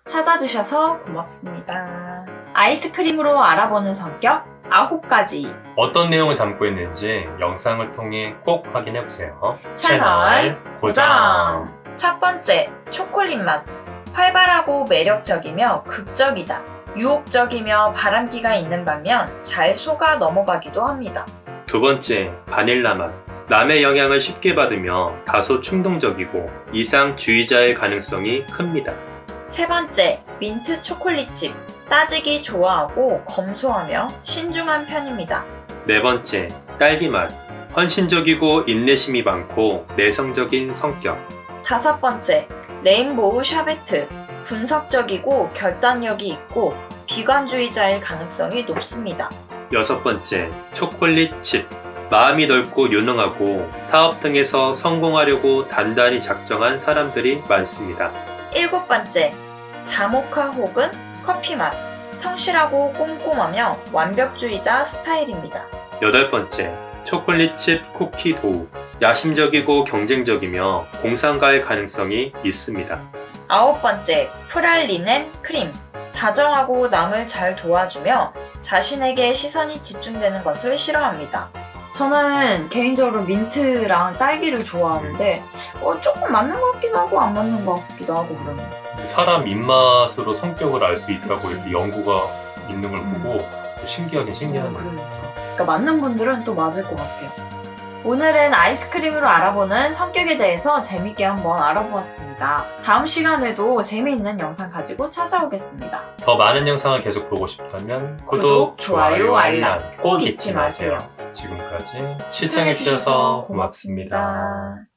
찾아주셔서 고맙습니다. 아이스크림으로 알아보는 성격 9가지. 어떤 내용을 담고 있는지 영상을 통해 꼭 확인해보세요. 채널 고정! 첫 번째, 초콜릿 맛. 활발하고 매력적이며 극적이다. 유혹적이며 바람기가 있는 반면 잘 속아 넘어가기도 합니다. 두 번째, 바닐라 맛. 남의 영향을 쉽게 받으며 다소 충동적이고 이상주의자의 가능성이 큽니다. 세 번째, 민트 초콜릿칩. 따지기 좋아하고 검소하며 신중한 편입니다. 네 번째, 딸기 맛. 헌신적이고 인내심이 많고 내성적인 성격. 다섯 번째, 레인보우 샤베트. 분석적이고 결단력이 있고 비관주의자일 가능성이 높습니다. 여섯 번째, 초콜릿 칩. 마음이 넓고 유능하고 사업 등에서 성공하려고 단단히 작정한 사람들이 많습니다. 일곱 번째, 자모카 혹은 커피 맛. 성실하고 꼼꼼하며 완벽주의자 스타일입니다. 여덟 번째, 초콜릿칩 쿠키 도우. 야심적이고 경쟁적이며 공상가의 가능성이 있습니다. 아홉 번째, 프랄리넨 크림. 다정하고 남을 잘 도와주며 자신에게 시선이 집중되는 것을 싫어합니다. 저는 개인적으로 민트랑 딸기를 좋아하는데 조금 맞는 것 같기도 하고 안 맞는 것 같기도 하고 그러네요. 사람 입맛으로 성격을 알 수 있다고 그치. 이렇게 연구가 있는 걸 보고 신기하긴 신기하네요. 그러니까 맞는 분들은 또 맞을 것 같아요. 오늘은 아이스크림으로 알아보는 성격에 대해서 재밌게 한번 알아보았습니다. 다음 시간에도 재미있는 영상 가지고 찾아오겠습니다. 더 많은 영상을 계속 보고 싶다면 구독, 좋아요, 알람 꼭 잊지 마세요. 지금까지 시청해주셔서 고맙습니다.